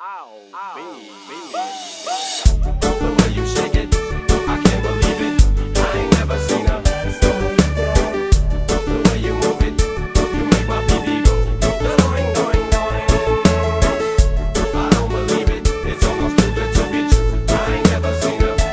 The way you shake it, I can't believe it. I ain't never seen her. The way you move it, you make my baby go. Doing, doing, doing. I don't believe it. It's almost too good to be true. I ain't never seen her.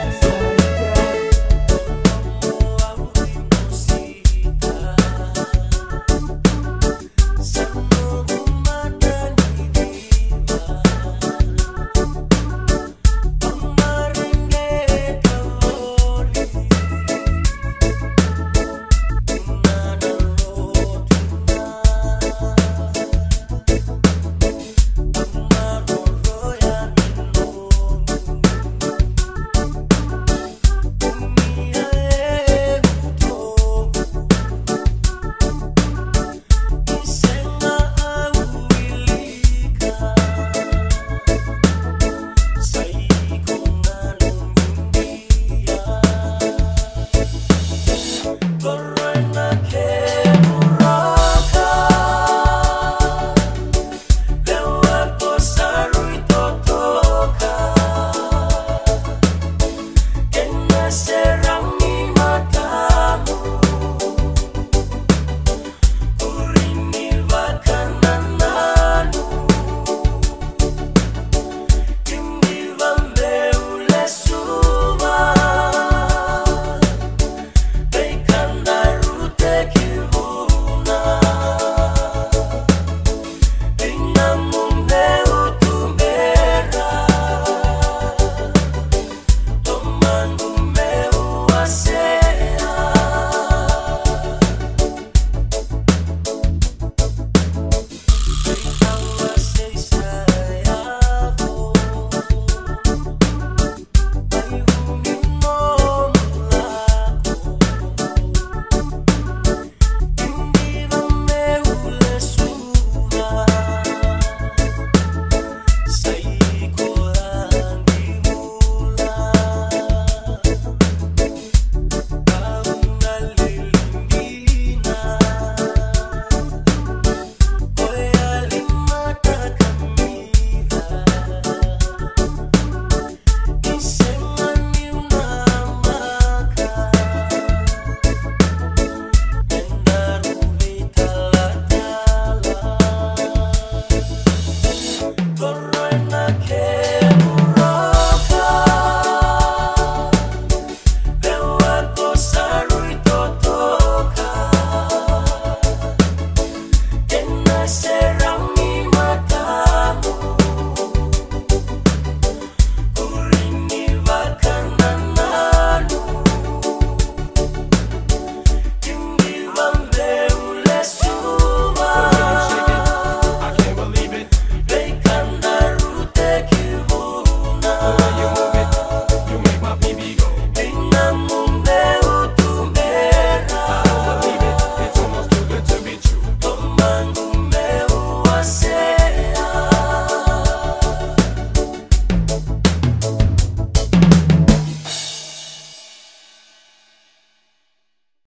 Corro en aquel